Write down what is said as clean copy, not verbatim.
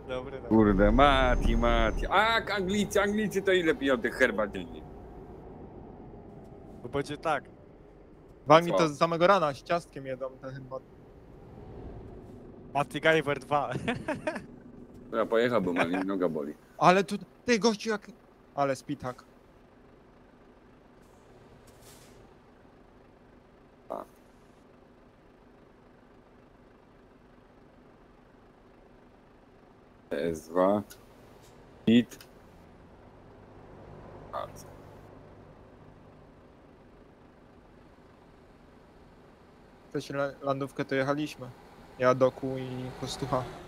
Dobry, dobry. Kurde, Mati. A, Anglicy to ile piją tych herbat dziennie? Bo będzie tak. Wami Co? to z samego rana z ciastkiem jedzą te chyba. Mati Gajwer 2. Ja pojechałbym, ale mi noga boli. Ale tu, ty gościu jak... Ale spitak. PS2. Hit. Bardzo. Też landówkę to jechaliśmy. Ja, Doku i Kostucha.